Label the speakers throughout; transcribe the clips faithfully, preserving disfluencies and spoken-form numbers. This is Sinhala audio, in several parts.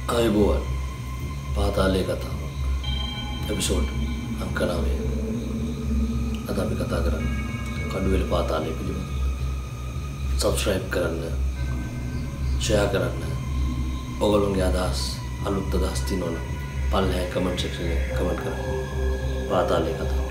Speaker 1: ආයුබෝවන් පාතාලේ කතාව එපිසෝඩ් අංක නවය. අද අපි කතා කරන්නේ කඩුවෙල පාතාලේ පිළිබඳව. සබ්ස්ක්‍රයිබ් කරන්න, ෂෙයා කරන්න, ඔයගොල්ලෝගේ අදහස් අලුත් අදහස් තියෙනවා නම් පල්ලෙහා කමෙන්ට් සෙක්ෂන් එකේ කමෙන්ට් කරන්න. පාතාලේ කතාව.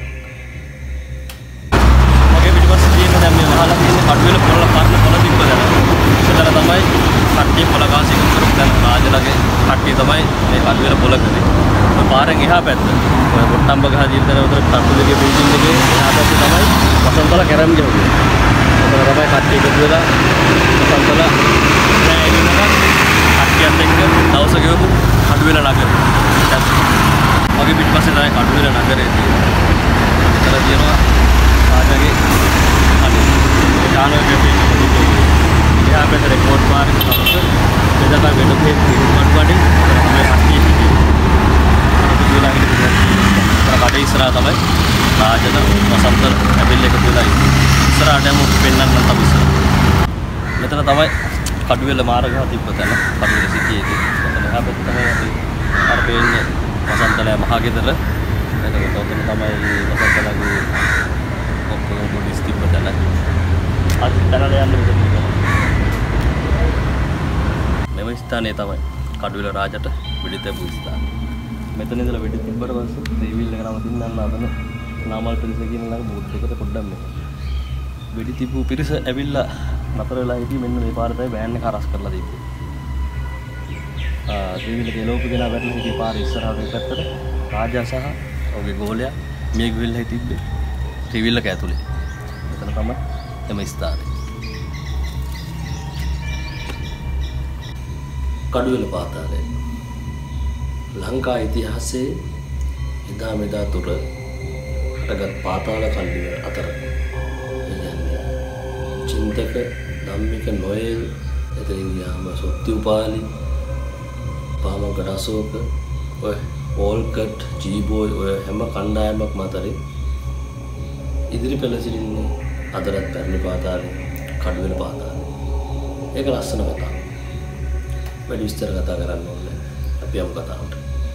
Speaker 2: මගේ පිටිපස්සේ තියෙන දැන් මේ වහලා තියෙන කඩුවෙල පොළ පාරන පොළ තිබ්බද? ඉතල තමයි කට්ටිය පොළ කාසිය කරපු දැන් රාජලගේ කට්ටිය තමයි මේ කඩුවෙල පොළ කරේ. ඔය පාරෙන් එහා පැත්ත. ඔය කොට්ටම්බ ගහ දිර්දන උතර තට්ටු දෙකේ බිල්ඩින් එකේ එහා පැත්තේ තමයි වසන්තල කැරම් ගහුවේ. ඔතන තමයි කට්ටිය එකතු වෙලා වසන්තල නෑ එන්නක කට්ටියත් එක්ක දවස ගෙවපු කඩුවෙල නගරේ. මගේ පිටිපස්සේ තමයි කඩුවෙල නගරේ තියෙන්නේ. ඉතල තියෙනවා රාජගේ අනේ ඩානෝ කැපේ තිබුණේ. එහා පැත්තේ රෙකෝඩ් පාරේ තමයි එදා වෙන දෙයක් තිබුණාට තමයි කට්ටිය හිටියේ. කඩේ ඉස්සරහා තමයි රාජන වසන්තර ඇවිල්ලා එකතු වෙලා ඉන්නේ. ඉස්සරහට යමු පෙන්නන්න තමයි ඉස්සරහ. මෙතන තමයි කඩුවෙල මාර්ගය තිබ්බ තැන කඩුවෙල සිටි එකේ. මෙතන එහා පැත්තේ තමයි අපි අර පේන්නේ වසන්තලය මහගෙදර. එතකොට ඔතන තමයි වසන්තලගේ ඔක්කොම පොලිස් තිබ්බ තැන. අද තැනට යන්න මෙතන. මෙම ස්ථානයේ තමයි කඩුවෙල රාජට වෙඩි තැබු ස්ථානය. මෙතන ඉඳලා වෙඩි තිබ්බට පස්සේ ත්‍රිවිල් එක නම තින්නන්න අතන නාමල් පිරිස කියන ළඟ බූත් එකට පොඩ්ඩක් මේ වෙඩි තිබ්බු පිරිස ඇවිල්ලා නතර වෙලා හිටියේ මෙන්න මේ පාර තමයි වෑන් එක හරස් කරලා තිබ්බේ. ආ ත්‍රිවිල් එක එලෝපු දෙනා වැටලා හිටියේ පාර ඉස්සරහට පැත්තට රාජා සහ ඔහුගේ ගෝලයා මේ ගිවිල්ලා හිටියේ ත්‍රිවිල් එක ඇතුලේ. මෙතන තමයි එම ස්ථානය.
Speaker 1: කඩුවෙල පාතාලය ලංකා ඉතිහාසයේ එදා මෙදා තුර හටගත් පාතාල කල්ලිය අතර චින්තක ධම්මික නොයෙල් එතනින් ගියාම සොත්තිඋපාලි පාමගඩ අශෝක ඔය ඕල්කට් ජීබෝයි ඔය හැම කණ්ඩායමක් මතරින් ඉදිරි පෙළ සිටින්නේ අදටත් පැරණි පාතාලේ කඩුවෙල පාතාලය. ඒක ලස්සන කතාවක්. වැඩි විස්තර කතා කරන්න ඕනේ. අපි යමු කතාවට.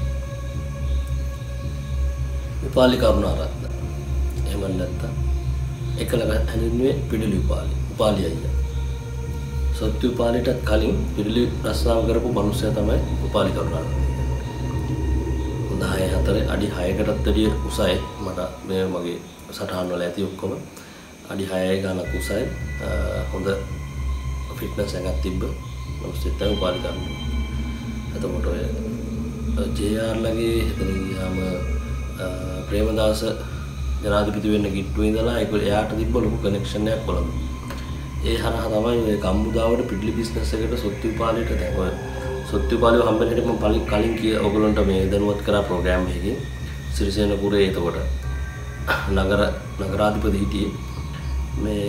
Speaker 1: උපාලි කරුණාරත්න. එහෙම නැත්නම් එකල හැඳින්වුවේ පිඩලි උපාලි. උපාලි අයියා. සොත්ති උපාලිටත් කලින් පිඩලි රස්සාව කරපු මිනිස්සයා තමයි උපාලි කරුණාරත්න. හොඳ හය හතර අඩි හයකටත් වැඩිය උසයි. මට මේ මගේ සටහන් වල ඇති ඔක්කොම අඩි හයයි ගණක් උසයි. හොඳ ෆිට්නස් එකක් තිබ්බ මිනිස්සෙක් තමයි උපාලි කරුණාරත්න. එතකොට ඔය ජේ.ආර් ලගේ එතනින් ගියාම ප්‍රේමදාස ජනාධිපති වෙන්න කිට්ටුවේ ඉඳලා ඒක එයාට තිබ්බ ලොකු කනෙක්ෂන් එකක් කොළඹ. ඒ හරහා තමයි ඔය ගම්මුදාවට පිඩලි බිස්නස් එකට සොත්ති උපාලිට දැන් ඔය සොත්ති උපාලිව හම්බෙන්න හිටි මම කලින් කිය ඔයගොල්ලන්ට මේ දැනුවත් කරා ප්‍රෝග්‍රෑම් එකකින් සිරිසේනපුරේ එතකොට නගර නගරාධිපති හිටියේ මේ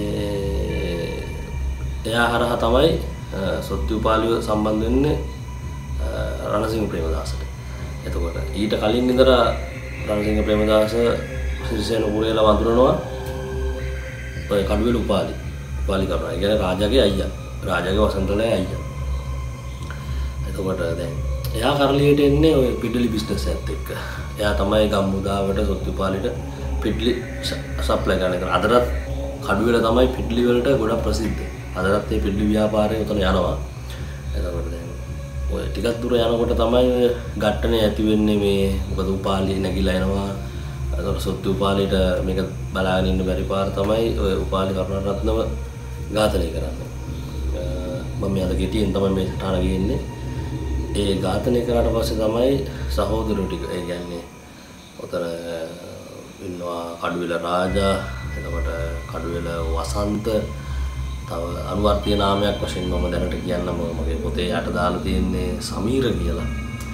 Speaker 1: එයා හරහා තමයි සොත්ති උපාලිව සම්බන්ධ වෙන්නේ රණසිංහ ප්‍රේමදාසට. එතකොට ඊට කලින් ඉඳලා රණසිංහ ප්‍රේමදාස සිරිසේනපුරේලා වඳුරනවා ඔය කඩුවෙල උපාලි. උපාලි කරුණා. ඒ කියන්නේ රාජාගේ අයියා. රාජාගේ වසන්තලේ අයියා. එතකොට දැන් එයා කරලියට එන්නේ ඔය පිඩලි බිස්නස් එකත් එක්ක. එයා තමයි ගම්මුදාවට සොත්ති උපාලිට පිඩලි සප්ලයි කරන එක. අදටත් කඩුවෙල තමයි පිඩලි වලට ගොඩක් ප්‍රසිද්ධ. අදටත් මේ පිඩලි ව්‍යාපාරය උතන යනවා. එතකොට දැන් ඔය ටිකක් දුර යනකොට තමයි ගැට්ටනේ ඇති වෙන්නේ මේ මොකද උපාලි නැගිලා එනවා. ඒතකොට සොත්ති උපාලිට මේක බලාගෙන ඉන්න බැරි පාර තමයි ඔය උපාලි කරුණාරත්නව ඝාතනය කරන්නේ. මම මේ අද ගෙටියෙන් තමයි මේ සටහන ගියන්නේ. ඒ ඝාතනය කරාට පස්සේ තමයි සහෝදරයෝ ටික ඒ කියන්නේ ඔතන ඉන්නවා කඩුවෙල රාජා, එතකොට කඩුවෙල වසන්ත, තව අනුවර්තීය නාමයක් වශයෙන් මම දැනට කියන්නම මගේ පොතේ යට දාලා තියෙන්නේ සමීර කියලා.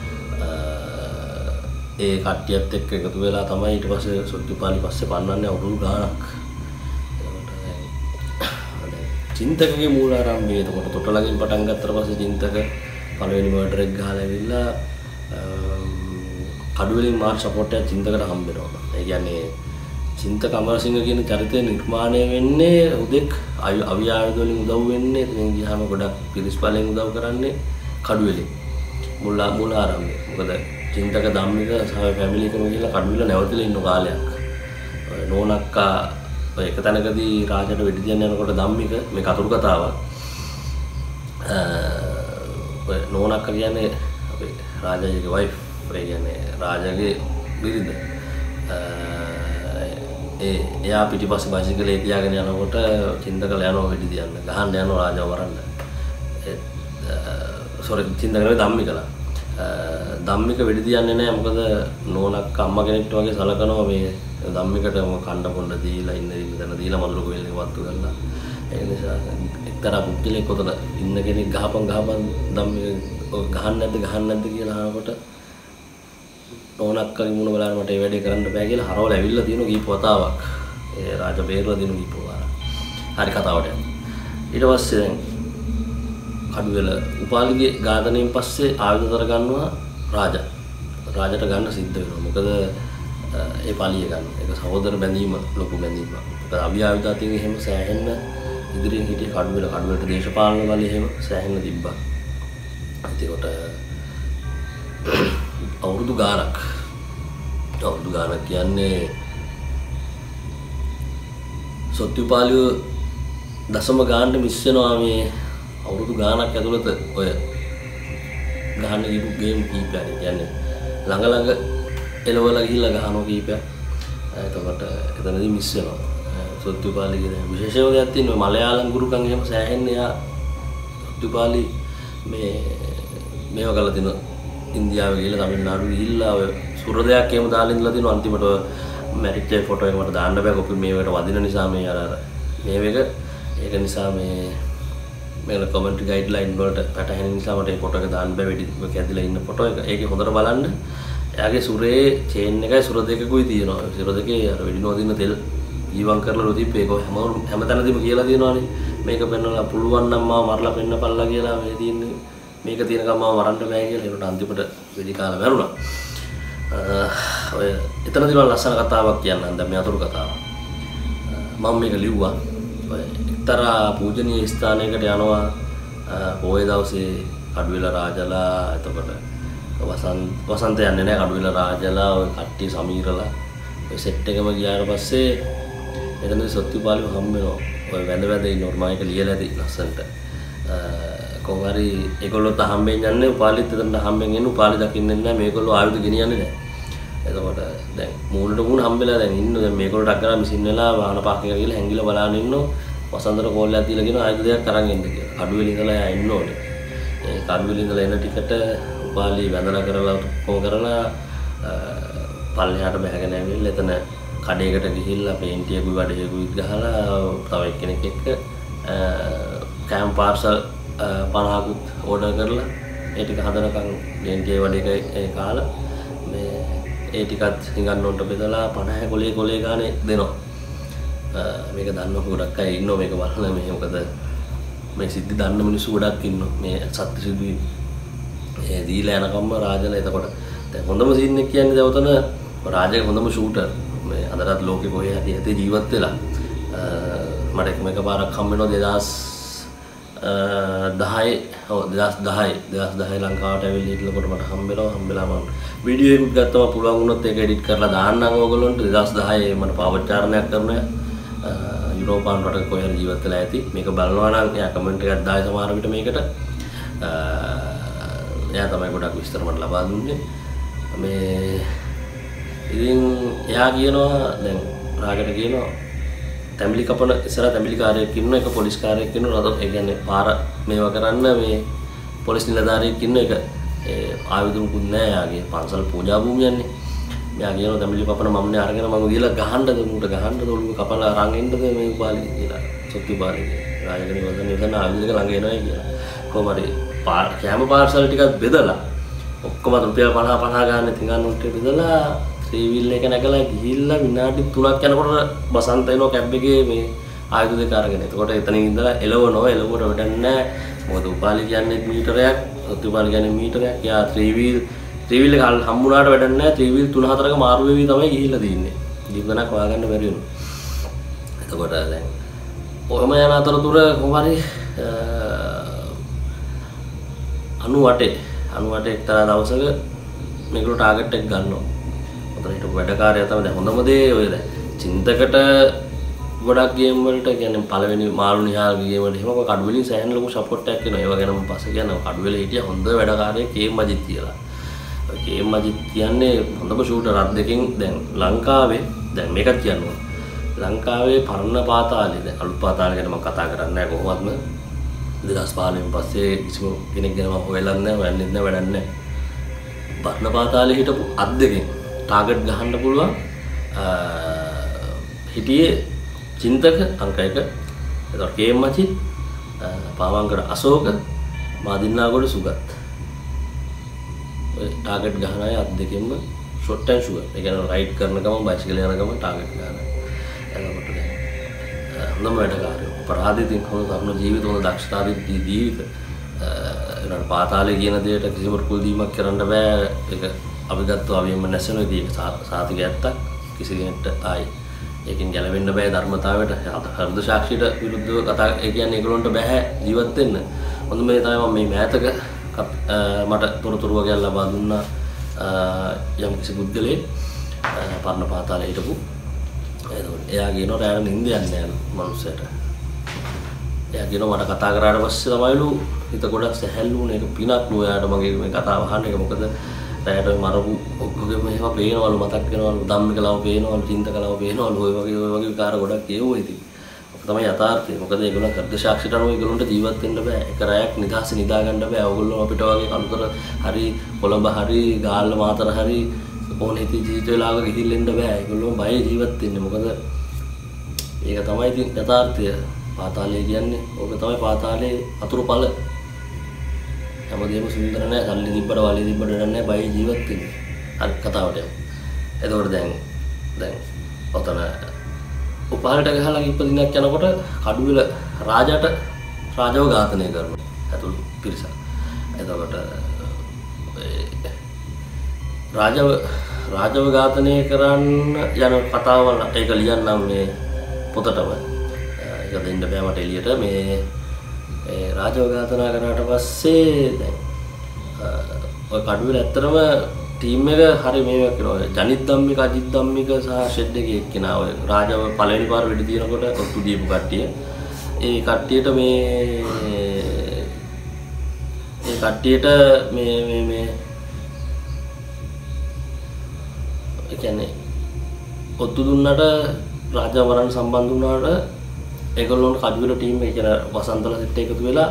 Speaker 1: ඒ කට්ටියත් එක්ක එකතු වෙලා තමයි ඊට පස්සේ සොත්ති උපාලි පස්සේ පන්නන්නේ අවුරුදු ගාණක්. චින්තකගේ මූලාරම්භය එතකොට තොටලගෙන් පටන් ගත්තට පස්සේ චින්තක පළවෙනි මර්ඩර් එක ගහලා ඇවිල්ලා කඩුවෙලින් මාර් සපෝට් එකක් චින්තකට හම්බ වෙනවා. ඒ කියන්නේ චින්තක අමරසිංහ කියන චරිතය නිර්මාණය වෙන්නේ උදෙක් අවියායුධ වලින් උදව් වෙන්නේ. එතනින් ගියාම ගොඩක් පිරිස් බලෙන් උදව් කරන්නේ කඩුවෙලින්. මුල මුල ආරම්භය. මොකද චින්තක ධම්මික සහ ෆැමිලි එකම ගිහලා කඩුවිල නැවතිලා ඉන්න කාලයක්. නෝනක්කා ඔය එක තැනකදී රාජට වෙඩි තියන්න යනකොට ධම්මික මේ කතුරු කතාවක්. ඔය නෝනක්කා කියන්නේ අපේ රාජාගේ වයිෆ්. ඒ කියන්නේ රාජාගේ බිරිඳ. ඒ එයා පිටිපස්සේ බයිසිකලේ තියාගෙන යනකොට චින්තකලා යනවා වෙඩි තියන්න. ගහන්න යනවා රාජාව වරන්න. ඒ සෝරි චින්තකලා ධම්මිකලා. ධම්මික වෙඩි තියන්නේ නැහැ මොකද නෝනක් අම්මා කෙනෙක්ට වගේ සලකනවා මේ ධම්මිකට කණ්ඩ පොණ්ඩ දීලා ඉන්න ඉන්න දීලා මදුරු කොහෙල්ලේ වත්තු කරලා ඒ නිසා එක්තරා පුද්ගලෙක් උතන ඉන්න කෙනෙක් ගහපන් ගහපන් ධම්මික ගහන්න නැද්ද ගහන්න නැද්ද කියලා අහනකොට නෝනක්කගේ මුණ බලන්න මට ඒ වැඩේ කරන්න බෑ කියලා හරවල ඇවිල්ලා තියෙන කීප වතාවක් ඒ රාජ බේරලා දිනු කීප වාර හරි කතාවට යනවා ඊට පස්සේ දැන් කඩුවෙල උපාලිගේ ඝාතනයෙන් පස්සේ ආයුධ තර ගන්නවා රාජා. රාජට ගන්න සිද්ධ වෙනවා. මොකද ඒ පාලිය ගන්න. ඒක සහෝදර බැඳීම ලොකු බැඳීමක්. මොකද අභි ආයුධ අතින් එහෙම සෑහෙන්න ඉදිරියෙන් හිටිය කඩුවෙල කඩුවෙලට දේශපාලන බලය එහෙම සෑහෙන්න තිබ්බා. ඒකට අවුරුදු ගානක් අවුරුදු ගානක් කියන්නේ සොත්තුපාලිය දශම ගානට මිස් වෙනවා මේ අවුරුදු ගානක් ඇතුළත ඔය ගහන්න ගිහපු ගේම් කීපයක් කියන්නේ ළඟ ළඟ එලවලා ගිහිල්ලා ගහනවා කීපයක්. එතකොට එතනදී මිස් වෙනවා. සොත්තුපාලිගේ දැන් විශේෂම දෙයක් තියෙනවා මලයාලම් ගුරුකම් එහෙම සෑහෙන්න යා සොත්තුපාලි මේ මේව කරලා තිනවා ඉන්දියාවේ ගිහිල්ලා තමිල්නාඩු ගිහිල්ලා ඔය සුරදයක් එහෙම දාලා ඉඳලා තිනවා අන්තිමට මැරිච්ච ෆොටෝ එක මට දාන්න බෑ කොපි මේවට වදින නිසා මේ අර අර මේ එක ඒක නිසා මේ මේක කමෙන්ට් ගයිඩ්ලයින් වලට පැටහෙන නිසා මට මේ ෆොටෝ එක දාන්න බෑ වෙඩි ටික ඇදලා ඉන්න ෆොටෝ එක. ඒකේ හොඳට බලන්න එයාගේ සුරේ චේන් එකයි සුර දෙකකුයි තියෙනවා. සුර දෙකේ අර වෙඩි නොදින තෙල් ඊවන් කරලා රොතිප් ඒක හැම හැමතැනදීම කියලා තියෙනවානේ. මේක පෙන්වලා පුළුවන් නම් මාව මරලා පෙන්නපල්ලා කියලා මේ තියෙන්නේ. මේක තියෙනකම් මාව මරන්න බෑ කියලා ඒකට අන්තිමට වෙඩි කාලා මැරුණා. ඔය එතනදී මම ලස්සන කතාවක් කියන්නම් දැන් මේ අතුරු කතාව. මම මේක ලිව්වා. ඔය එක්තරා පූජනීය ස්ථානයකට යනවා පොයේ දවසේ කඩුවෙල රාජලා එතකොට වසන්ත වසන්ත යන්නේ නැහැ කඩුවෙල රාජලා ඔය කට්ටිය සමීරලා ඔය සෙට් එකම ගියාට පස්සේ එතනදී සොත්තුපාලිව හම්බ වෙනවා. ඔය වැඳ වැඳ ඉන්නවා මම ඒක ලියලා ඇති ලස්සනට. කොහොම හරි ඒගොල්ලොත් හම්බෙන් යන්නේ උපාලිත් එතන හම්බෙන් එන්නේ උපාලි දකින්නේ නැහැ මේගොල්ලෝ ආයුධ ගෙනියන්නේ නැහැ. එතකොට දැන් මූණට මූණ හම්බෙලා දැන් ඉන්න දැන් මේගොල්ලෝ ටක් කරලා මිසින් වෙලා වාහන පාර්කින් එක ගිහලා හැංගිලා බලන්න ඉන්නෝ වසන්තර කෝල්ලයක් දීලා කියන ආයුධ දෙයක් අරන් එන්න කියලා. කඩුවෙල ඉඳලා එයා ඉන්න ඕනේ. ඒ කඩුවෙල ඉඳලා එන ටිකට උපාලි වැඳලා කරලා කොහොම කරලා පල්ලෙහාට බහගෙන ඇවිල්ලා එතන කඩේකට ගිහිල්ලා පේන්ටියකුයි වඩේකුයි ගහලා තව එක්කෙනෙක් එක්ක කෑම් පාර්සල් පනහකුත් ඕඩර් කරලා ඒ ටික හදනකම් පේන්ටියේ වඩේක ඒ කාලා මේ ඒ ටිකත් හිඟන්න උන්ට බෙදලා පනහ කොලේ කොලේ ගානේ දෙනවා. මේක දන්නව ගොඩක් අය ඉන්නවා මේක බලලා මේ මොකද මේ සිද්ධි දන්න මිනිස්සු ගොඩක් ඉන්නවා මේ සත්‍ය සිදුවීම් ඒ දීලා යනකම්ම රාජලා එතකොට දැන් හොඳම සීන් එක කියන්නේ දැන් උතන රාජගේ හොඳම ෂූටර් මේ අදටත් ලෝකෙ කොහේ හරි ඇති ජීවත් වෙලා මට එකම එක පාරක් හම්බ වෙනවා දෙදාස් දහය ඔව් දෙදාස් දහය දෙදාස් දහය ලංකාවට ඇවිල්ලා හිටලකොට මට හම්බ වෙනවා හම්බෙලා මම වීඩියෝ එකක් ගත්තම පුළුවන් වුණොත් ඒක එඩිට් කරලා දාන්නම් ඕගොල්ලන්ට දෙදාස් දහය මට පාවොච්චාරණයක් කරනවා යුරෝපාන් රටක කොහේ හරි ජීවත් වෙලා ඇති මේක බලනවා නම් එයා කමෙන්ට් එකක් දායි සමහර විට මේකට එයා තමයි ගොඩක් විස්තර මට ලබා දුන්නේ මේ ඉතින් එයා කියනවා දැන් රාගට කියනවා තැඹිලි කපන ඉස්සර තැඹිලි කාර්යයක් ඉන්න එක පොලිස් කාර්යයක් ඉන්න රද ඒ කියන්නේ පාර මේවා කරන්න මේ පොලිස් නිලධාරියෙක් ඉන්න එක ඒ ආයුධුකුත් නැහැ යාගේ පන්සල් පූජා භූමියන්නේ මෙයා කියනවා තැඹිලි කපන මම්නේ අරගෙන මම ගිහලා ගහන්නද උන්ට ගහන්නද ඔළුව කපලා අරන් එන්නද මේ උපාලි කියලා සොත්තුපාලි රාජකනි වදන ඉඳන් ආයුධ එක ළඟ එනවා කියලා කොහොම හරි පාර කැම පාර්සල් ටිකක් බෙදලා ඔක්කොම රුපියල් පනහ පනහ ගන්න තිඟන් උන්ට බෙදලා ත්‍රිවිල් එක නැගලා ගිහිල්ලා විනාඩි තුනක් යනකොට බසන්ත එනවා කැබ් එකේ මේ ආයුධ දෙක අරගෙන. එතකොට එතනින් ඉඳලා එලවනවා. එලවුවට වැඩක් නැහැ. මොකද උපාලි කියන්නේ මීටරයක්, සොත්තුපාලි කියන්නේ මීටරයක්. යා ත්‍රිවිල් ත්‍රිවිල් එක හම්බුණාට වැඩක් නැහැ. ත්‍රිවිල් තුන හතරක මාරු වෙවි තමයි ගිහිල්ලා තින්නේ. ජීවිතයක් හොයාගන්න බැරි වෙනවා. එතකොට දැන් ඔහම යන අතරතුර කොහොම හරි අනූ අටේ අනූඅට එක්තරා දවසක මේගොල්ලෝ ටාගට් එක ගන්නවා. උතන හිටපු වැඩකාරයා තමයි දැන් හොඳම දේ ඔය දැන් චින්තකට ගොඩක් ගේම් වලට කියන්නේ පළවෙනි මාළු නිහාල්ගේ ගේම් වලට එහෙම කඩු වලින් සෑහෙන ලොකු සපෝට් එකක් එනවා. ඒව ගැන මම පස්සේ කියනවා. කඩු වල හිටිය හොඳ වැඩකාරයෙක් කේම් මජිත් කියලා. ඔය කේම් මජිත් කියන්නේ හොඳම ෂූටර් අත් දෙකෙන් දැන් ලංකාවේ දැන් මේකත් කියනවා. ලංකාවේ පරණ පාතාලේ දැන් අලුත් පාතාලේ ගැන මම කතා කරන්නේ නැහැ කොහොමත්ම. දෙදහස් පහළොවෙන් පස්සේ කිසිම කෙනෙක් ගැන මම හොයලා නැහැ, හොයන්නෙත් නැහැ, වැඩක් නැහැ. පරණ පාතාලේ හිටපු අත් දෙකෙන් ටාගට් ගහන්න පුළුවන් හිටියේ චින්තක අංක එක. එතකොට කේම් මචිත්, පාවංගඩ අශෝක, මාදින්නාගොඩ සුගත්. ඔය ටාගට් ගහන අය අත් දෙකෙන්ම ෂොට් ඇන් ෂුවර්. ඒ කියන්නේ රයිඩ් කරන ගමන් බයිසිකල් යන ගමන් ටාගට් ගන්න. එතකොට දැන් හොඳම වැඩකාරයෝ. අපරාධිතින් හොඳ තරුණ ජීවිත, හොඳ දක්ෂතාවී ජීවිත. ඒකට පාතාලේ කියන දෙයට කිසිම කුල් දීමක් කරන්න බෑ. ඒක අපි ගත්තා අවියම නැසෙන විදිහට සාතික ඇත්තක් කිසි කෙනෙක්ට ආයි ඒකෙන් ගැලවෙන්න බෑ ධර්මතාවයට. හෘද සාක්ෂියට විරුද්ධව කතා ඒ කියන්නේ ඒගොල්ලන්ට බෑ ජීවත් වෙන්න. හොඳම මේ තමයි මම මේ මෑතක මට තොරතුරු වගේ ලබා දුන්නා යම් කිසි පුද්ගලයෙක් පරණ පාතාලේ හිටපු. එතකොට එයා කියනවා රැයට නිින්ද යන්නේ නැහැ මනුස්සයට. එයා කියනවා මට කතා කරාට පස්සේ තමයිලු හිත ගොඩක් සැහැල්ලු වුණේ. ඒක පිනක්ලු එයාට මගේ මේ කතාව අහන්න. ඒක මොකද රැයට මරපු ඔක්කොගෙම ඒවා පේනවලු, මතක් වෙනවලු, ධම්මිකලාව පේනවලු, චින්තකලාව පේනවලු. ඔය වගේ ඔය වගේ විකාර ගොඩක් ඒවෝ ඉතින්. ඔක තමයි යථාර්ථය. මොකද ඒගොල්ලෝ හෘද සාක්ෂියට අනුව ඒගොල්ලන්ට ජීවත් වෙන්න බෑ. එක රැයක් නිදහස නිදා ගන්න බෑ. ඕගොල්ලෝ අපිට වගේ කලුතර හරි කොළඹ හරි ගාල්ල මාතර හරි ඕන හිතේ ජීවිත වෙලාවක ගිහිල්ලා ඉන්න බෑ. ඒගොල්ලෝ බය ජීවත් වෙන්නේ. මොකද ඒක තමයි ඉතින් යථාර්ථය. පාතාලය කියන්නේ ඕක තමයි පාතාලේ අතුරු ඵල. හැමදේම සුන්දර නැහැ. සල්ලි තිබ්බට වලේ තිබ්බට නැහැ. බය ජීවත් වෙන්නේ. හරි කතාවට යමු. එතකොට දැන් දැන් ඔතන උපාලට ගහලා කිප්ප දිනක් යනකොට කඩුවෙල රාජාට රාජව ඝාතනය කරනවා. ඇතුළු පිරිසක්. එතකොට රාජව රාජව ඝාතනය කරන්න යන කතාවල ඒක ලියන්නම් මේ පොතටම. ඒක දෙන්න බෑ මට එළියට. මේ ඒ රාජව ඝාතනා කරාට පස්සේ දැන් ඔය කඩුවෙල ඇත්තටම ටීම් එක හරි මේක කරනවා. ජනිත් ධම්මික, අජිත් ධම්මික සහ ෂෙඩ් එකේ එක්කෙනා ඔය රාජව පළවෙනි පාර වෙඩි දිනනකොට ඔත්තු දීපු කට්ටිය. ඒ කට්ටියට මේ ඒ කට්ටියට මේ මේ මේ ඒ කියන්නේ ඔත්තු දුන්නට රාජව මරන්න සම්බන්ධ වුණාට ඒගොල්ලෝන කඩුවෙල ටීම් එක කියන වසන්තල සෙට් එකතු වෙලා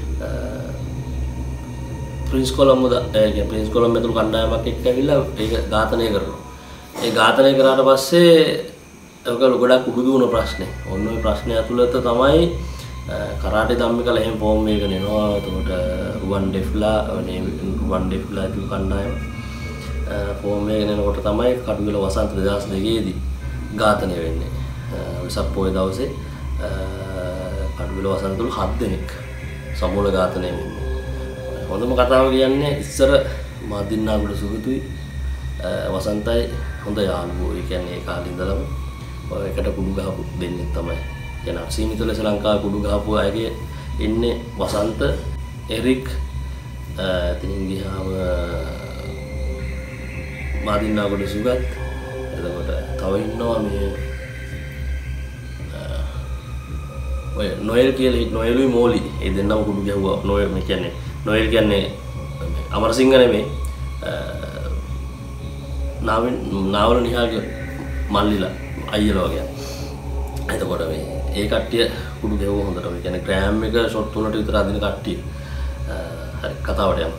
Speaker 1: ප්‍රින්ස් කොලම්බෝ ඒ කියන්නේ ප්‍රින්ස් කොලම්බෝ ඇතුළු කණ්ඩායමක් එක්ක ඇවිල්ලා ඒක ඝාතනය කරනවා. ඒ ඝාතනය කරාට පස්සේ ඒගොල්ලෝ ගොඩක් උහුදු වුණ ප්‍රශ්නේ. ඔන්න ඔය ප්‍රශ්නේ ඇතුළත තමයි කරාටේ ධම්මිකලා එහෙම ෆෝම් එකගෙන එනවා. එතකොට රුවන් ඩෙෆ්ලා නේ රුවන් ඩෙෆ්ලා ඇතුළු කණ්ඩායම ෆෝම් එකගෙන එනකොට තමයි කඩුවෙල වසන්ත දෙදහස් දෙකේ දී ඝාතනය වෙන්නේ. වෙසක් පොය දවසේ කඩුවෙල වසන්ත තුළු හත් දෙනෙක් සමූල ඝාතනය වෙන්නේ. හොඳම කතාව කියන්නේ ඉස්සර මාදින්නාගොඩ සුගතුයි වසන්තයි හොඳ යාළුවෝ. ඒ කියන්නේ ඒ කාලේ ඉඳලම ඔය එකට කුඩු ගහපු දෙන්නෙක් තමයි. කියන සීමිත ලෙස ලංකාවේ කුඩු ගහපු අයගේ ඉන්නේ වසන්ත, එරික්, එතනින් ගියාම මාදින්නාගොඩ සුගත්. එතකොට තව ඉන්නවා මේ ඔය නොයල් කියලා නොයලුයි මෝලි. ඒ දෙන්නම කුඩු ගැහුවා. නොයල් මේ කියන්නේ නොයල් කියන්නේ අමරසිංහ නෙමෙයි. නාවින් නාවල නිහාගේ මල්ලිලා අයියලා වගේ. එතකොට මේ ඒ කට්ටිය කුඩු ගැහුවා හොඳට. ඒ කියන්නේ ග්‍රෑම් එක ෂොට් තුනට විතර අදින කට්ටිය. හරි කතාවට යමු.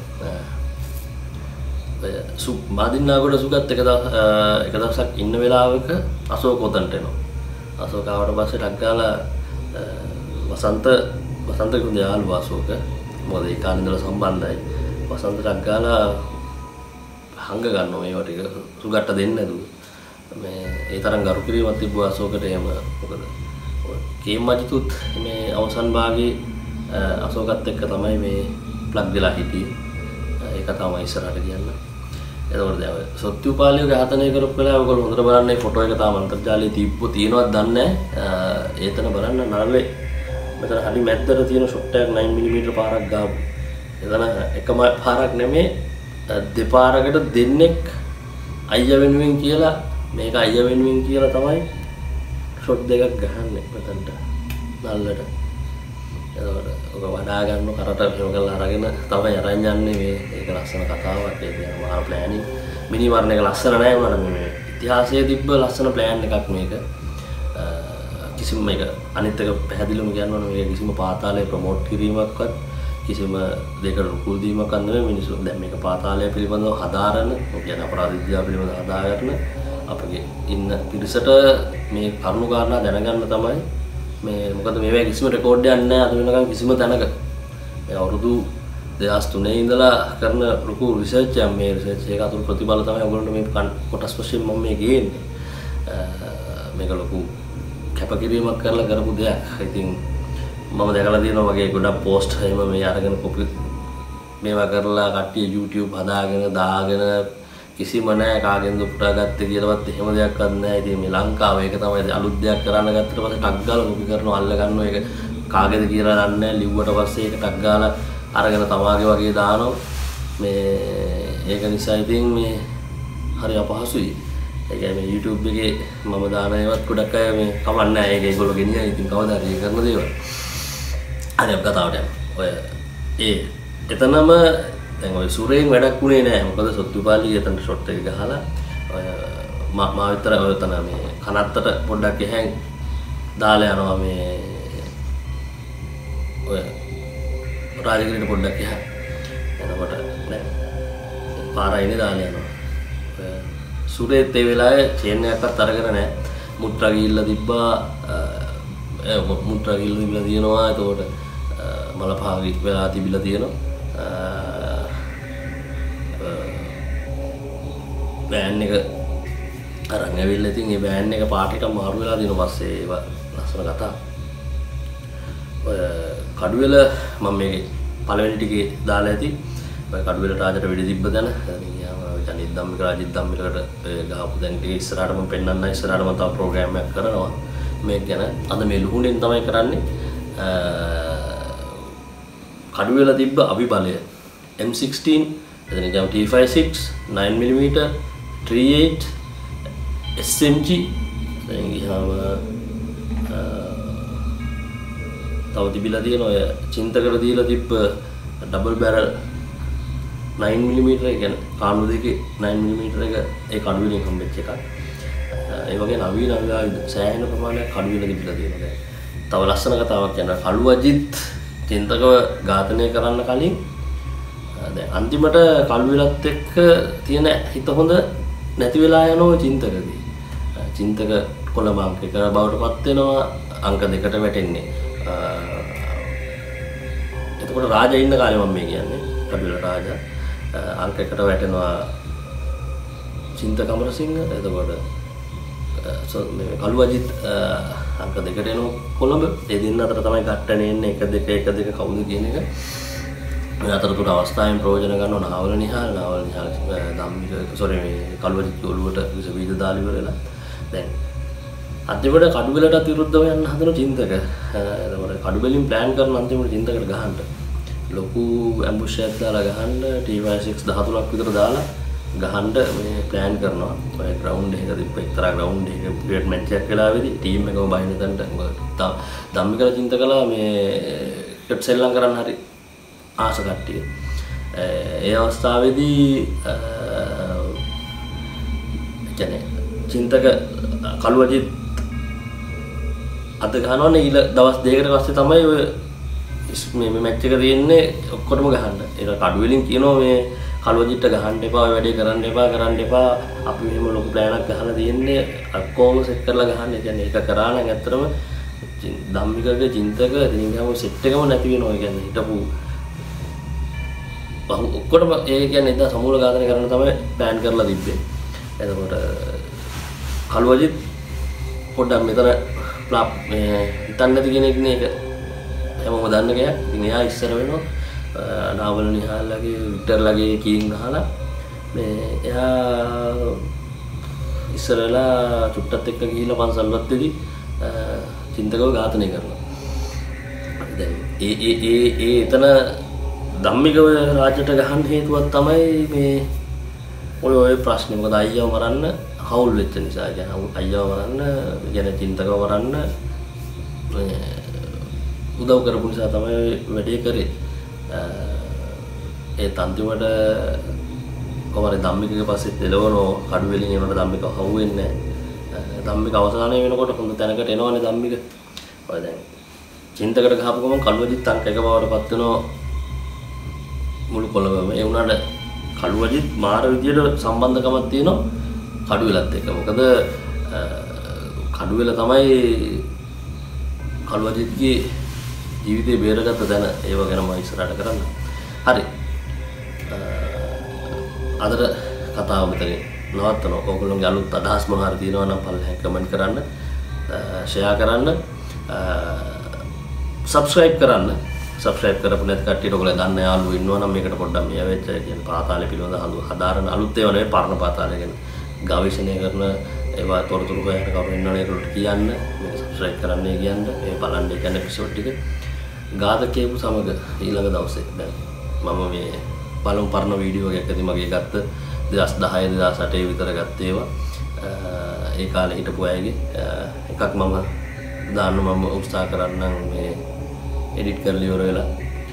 Speaker 1: ඔය සු මාදින්නාගොඩ සුගත් එක එක දවසක් ඉන්න වෙලාවක අශෝක උතන්ට එනවා. අශෝක ආවට පස්සේ ටක් ගාලා වසන්ත වසන්ත කුඩේ යාළුවා අශෝක. මොකද ඒ කාලේ ඉඳලා සම්බන්ධයි. වසන්ත ටක් ගාලා හංග ගන්නවා මේවා ටික සුගට්ට දෙන්න නේද. මේ ඒ තරම් ගරු කිරීමක් තිබ්බා අශෝකට. එහෙම මොකද කේම් මජිතුත් මේ අවසන් භාගයේ අශෝකත් එක්ක තමයි මේ ප්ලග් වෙලා හිටියේ. ඒක තමයි ඉස්සරහට කියන්න. එතකොට දැන් සොත්තුපාලිය ඝාතනය කරපු වෙලාව ඔයගොල්ලෝ හොඳට බලන්න මේ ෆොටෝ එක තාම අන්තර්ජාලයේ තිබ්බෝ තියෙනවද දන්නේ නැහැ. ඒතන බලන්න නළලේ මෙතන හරි මැද්දට තියෙන ෂොට් එකක් නයින් මිලිමීටර් පාරක් ගාපු. එතන එකම පාරක් නෙමෙයි දෙපාරකට දෙන්නෙක් අයියා වෙනුවෙන් කියලා මේක අයියා වෙනුවෙන් කියලා තමයි ෂොට් දෙකක් ගහන්නේ මෙතනට නල්ලට. එතකොට ඔක වඩා ගන්න කරට මෙහෙම කරලා අරගෙන තමයි අරන් යන්නේ මේ ඒක ලස්සන කතාවක් ඒක මහා ප්ලෑනින් මිනි මරණ එක ලස්සන නෑ මම මේ ඉතිහාසයේ තිබ්බ ලස්සන ප්ලෑන් එකක් මේක. කිසිම මේක අනිත් එක පැහැදිලිවම කියනවා මේක කිසිම පාතාලයේ ප්‍රොමෝට් කිරීමක්වත් කිසිම දෙයකට රුකුල් දීමක් අන්නෙමෙයි මිනිස්සු දැන් මේක පාතාලය පිළිබඳව හදාරන කියන්නේ අපරාධ විද්‍යාව පිළිබඳව හදාගන්න අපගේ ඉන්න පිරිසට මේ කරුණු කාරණා දැනගන්න තමයි මේ මොකද මේවා කිසිම රෙකෝඩ් එකක් නැහැ අද වෙනකන් කිසිම තැනක මේ අවුරුදු දෙදාස් තුනේ ඉඳලා කරන ලොකු රිසර්ච් එකක් මේ රිසර්ච් එක අතුරු ප්‍රතිඵල තමයි ඔයගොල්ලන්ට මේ කොටස් වශයෙන් මම මේ ගේන්නේ මේක ලොකු කැපකිරීමක් කරලා කරපු දෙයක්. ඉතින් මම දැකලා තියෙනවා වගේ ගොඩක් පෝස්ට් එහෙම මේ අරගෙන කොපි මේවා කරලා කට්ටිය YouTube හදාගෙන දාගෙන කිසිම නැහැ කාගෙන්ද පුටාගත්තේ කියලාවත් එහෙම දෙයක්වත් නැහැ. ඉතින් මේ ලංකාව ඒක තමයි අලුත් දෙයක් කරන්න ගත්තට පස්සේ ටක් ගාලා කොපි කරනවා අල්ල ගන්නවා ඒක කාගේද කියලා දන්නේ නැහැ. ලිව්වට පස්සේ ඒක ටක් ගාලා අරගෙන තමාගේ වගේ දානවා. මේ ඒක නිසා ඉතින් මේ හරි අපහසුයි. ඒ කියන්නේ YouTube එකේ මම දාන ඒවත් ගොඩක් අය මේ කමන්නේ නැහැ. ඒක ඒගොල්ලෝ ගෙනියන ඉතින් කවදා හරි කරන දේවල්. හරි අප කතාවට යමු. ඔය ඒ එතනම දැන් ඔය සුරේන් වැඩක් උනේ නැහැ. මොකද සොත්තුපාලි එතන ෂොට් එක ගහලා ඔය මා මා විතර ඔය තන මේ කනත්තට පොඩ්ඩක් එහෙන් දාලා යනවා මේ ඔය රාජගිරියට පොඩ්ඩක් එහා එනකොට දැන් පාරයිනේ දාලා යනවා. ඔය සුරේත් ඒ වෙලාවේ චේන් එකක්වත් අරගෙන නැහැ. මුත්‍රා ගිහිල්ලා තිබ්බා ඒ මුත්‍රා ගිහිල්ලා තිබිලා තියෙනවා. එතකොට මලපාවි වෙලා තිබිලා තියෙනවා. බෑන් එක අරන් ඇවිල්ලා ඉතින් ඒ බෑන් එක පාටිට මාරු වෙලා දින පස්සේ ඒව ලස්සන කතා. ඔය කඩුවෙල මම මේකේ පළවෙනි ටිකේ දාලා ඇති. ඔය කඩුවෙල රාජට වෙඩි තිබ්බ දන. ජනිත් ධම්මික රාජිත් ධම්මිකට ගහපු දැන් ටික ඉස්සරහට මම පෙන්නන්න ඉස්සරහට මම තව ප්‍රෝග්‍රෑම් එකක් කරනවා. මේක ගැන අද මේ ලුහුණෙන් තමයි කරන්නේ. කඩුවෙල තිබ්බ අභිබලය M sixteen එතන ගියාම T fifty-six nine millimeter thirty-eight S M G දැන් ගියාම තව තිබිලා තියෙන ඔය චින්තකට දීලා තිබ්බ ඩබල් බැරල් nine millimeter එක කියන්නේ කාණු දෙකේ nine millimeter එක ඒ කඩුවෙලින් හම්බෙච්ච එකක්. ඒ වගේ නවීන ආයුධ සෑහෙන ප්‍රමාණයක් කඩුවෙල තිබිලා තියෙනවා දැන්. තව ලස්සන කතාවක් කියනවා කළු අජිත් චින්තකව ඝාතනය කරන්න කලින් දැන් අන්තිමට කල්විලත් එක්ක තියෙන හිත හොඳ නැති වෙලා යනවා චින්තකදී. චින්තක කොළඹ අංක එක බවට පත් වෙනවා අංක දෙකට වැටෙන්නේ. එතකොට රාජා ඉන්න කාලේ මම මේ කියන්නේ කඩුවෙල රාජා අංක එකට වැටෙනවා චින්තක අමරසිංහ. එතකොට මේ කළු අජිත් අංක දෙකට එනවා කොළඹ. ඒ දෙන්න අතර තමයි ගැට්ටනේ එන්නේ එක දෙක එක දෙක කවුද කියන එක. මේ අතරතුර අවස්ථාවෙන් ප්‍රයෝජන ගන්නවා නාවල නිහාල් නාවල නිහාල් ධම්මික සෝරි මේ කළු අජිත් ඔළුවට විස බීජ දාලා ඉවරලා. දැන් අන්තිමට කඩුවෙලට විරුද්ධව යන්න හදන චින්තක. එතකොට කඩුවෙලින් ප්ලෑන් කරන අන්තිමට චින්තකට ගහන්න ලොකු ඇම්බුෂ් එකක් දාලා ගහන්න T fifty-six thirteen ක් විතර දාලා ගහන්න මේ ප්ලෑන් කරනවා. ඔය ග්‍රවුන්ඩ් එක තිබ්බ එක්තරා ග්‍රවුන්ඩ් එකක ක්‍රිකට් මැච් එකක් වෙලාවේදී ටීම් එකම බහින තැනට ධම්මිකල චින්තකලා මේ ක්‍රිකට් සෙල්ලම් කරන්න හරි ආස කට්ටිය. ඒ අවස්ථාවේදී කියන්නේ චින්තක කළු අජිත් අද ගහනවනේ ඊළ දවස් දෙකකට පස්සේ තමයි ඔය මේ මැච් එක තියෙන්නේ ඔක්කොටම ගහන්න. ඒක කඩුවෙලින් කියනවා මේ කළු අජිත්ට ගහන්න එපා, ඔය වැඩේ කරන්න එපා, කරන්න එපා. අපි මෙහෙම ලොකු ප්ලෑන් එකක් ගහලා තියෙන්නේ ඔක්කොම සෙට් කරලා ගහන්න. ඒ කියන්නේ ඒක කරා නම් ඇත්තටම ධම්මිකගේ චින්තක ඉතින් ගාම සෙට් එකම නැති වෙනවා. ඒ කියන්නේ හිටපු ඔක්කොටම ඒ කියන්නේ ඉතින් සමූල ඝාතනය කරන්න තමයි ප්ලෑන් කරලා තිබ්බේ. එතකොට කළු අජිත් පොඩ්ඩක් මෙතන ප්ලාප් මේ හිතන්න නැති කෙනෙක් නේ ඒක හැමෝම දන්න කෙනෙක්. ඉතින් එයා ඉස්සර වෙනවා නාවල නිහාල්ලාගේ වික්ටර්ලාගේ කීන් ගහලා මේ එයා ඉස්සරලා චුට්ටත් එක්ක ගිහිල්ලා පන්සල්වත් වෙදි චින්තකව ඝාතනය කරනවා. දැන් ඒ ඒ ඒ ඒ එතන ධම්මිකව රාජ්‍යට ගහන්න හේතුවක් තමයි මේ ඔය ඔය ප්‍රශ්නේ. මොකද අයියව මරන්න හවුල් වෙච්ච නිසා. කියන්නේ අයියව මරන්න, කියන චින්තකව මරන්න උදව් කරපු නිසා තමයි වැඩේ කරේ. ඒ තන්තිමට කොහමද ධම්මිකගේ පස්සේ දෙලවනෝ කඩු වලින් එනකොට ධම්මික හවුවෙන්නේ නැහැ. ධම්මික අවසානයේ වෙනකොට හොඳ තැනකට එනවනේ ධම්මික. ඔය දැන් චින්තකට ගහපු ගමන් කළුවදිත් අංක එක බවට පත් වෙනවා මුළු කොළඹම. ඒ වුණාට කළුවදිත් මාර විදියට සම්බන්ධකමක් තියෙනවා කඩුවෙලත් එක්ක. මොකද කඩුවෙල තමයි කළුවදිත්ගේ ජීවිතේ බේරගත්ත තැන. ඒව ගැන මම ඉස්සරහට කරන්න. හරි. අදට කතාව මෙතනින් නවත්තනවා. ඔයගොල්ලෝගේ අලුත් අදහස් මොනවා හරි තියෙනවා නම් පල්ලෙහාන් කමෙන්ට් කරන්න, ෂෙයා කරන්න, සබ්ස්ක්‍රයිබ් කරන්න. සබ්ස්ක්‍රයිබ් කරපු නැති කට්ටියට ඔයගොල්ලෝ දන්න යාළුවෝ ඉන්නවා නම් මේකට පොඩ්ඩක් මේ වෙච්ච කියන්නේ පාතාලේ පිළිබඳ හදාරන අලුත් ඒවා නෙවෙයි පරණ පාතාලේ ගැන ගවේෂණය කරන ඒවා තොරතුරු හොයන කවුරු ඉන්නවනේ ඒකට කියන්න. මේ සබ්ස්ක්‍රයිබ් කරන්නයි කියන්න. මේ බලන්න කියන එපිසෝඩ් ටික ගාතකයේපු සමග ඊළඟ දවසේ දැන් මම මේ බලමු පරණ වීඩියෝ එකකදී මගේ ගත්ත දෙදාස් දහය දෙදාස් අටේ විතර ගත්ත ඒවා ඒ කාලේ හිටපු අයගේ එකක් මම දාන්න මම උත්සාහ කරන්නම් මේ එඩිට් කරලා ඉවර වෙලා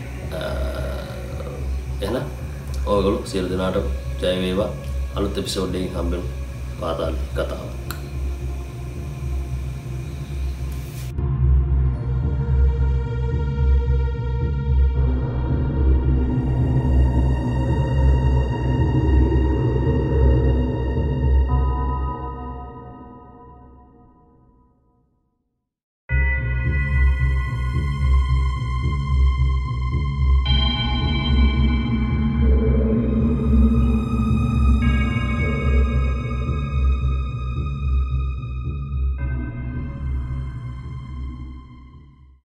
Speaker 1: එහෙනම් ඔයගොල්ලෝ සියලු දෙනාට ජය වේවා. අලුත් එපිසෝඩ් එකකින් හම්බෙමු. පාතාල කතාව.